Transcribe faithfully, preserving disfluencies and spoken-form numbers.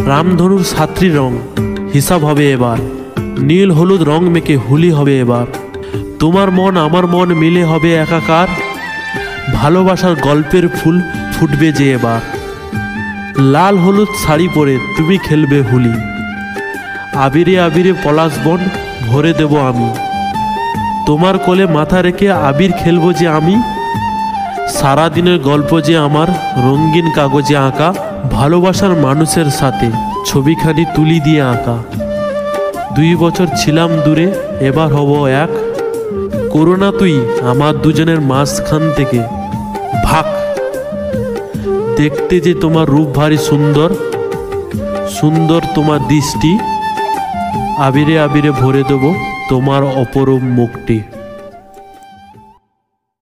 রামধনুর সাতটি রং হিসাব হবে এবার, নীল হলুদ রং মেখে হোলি হবে এবার। তোমার মন আমার মন মিলে হবে একাকার, ভালোবাসার গল্পের ফুল ফুটবে যে এবার। লাল হলুদ শাড়ি পরে তুমি খেলবে হোলি, আবিরে আবিরে পলাশ বন ভরে দেব আমি। তোমার কোলে মাথা রেখে আবির খেলবো যে আমি। সারাদিনের গল্প যে আমার রঙিন কাগজে আঁকা, ভালোবাসার মানুষের সাথে ছবিখানি তুলি দিয়ে আঁকা। দুই বছর ছিলাম দূরে, এবার হব এক, করোনা তুই আমার দুজনের মাঝখান থেকে ভাগ। দেখতে যে তোমার রূপ ভারী সুন্দর, সুন্দর তোমার দৃষ্টি, আবিরে আবিরে ভরে দেব তোমার অপরূপ মুখটি।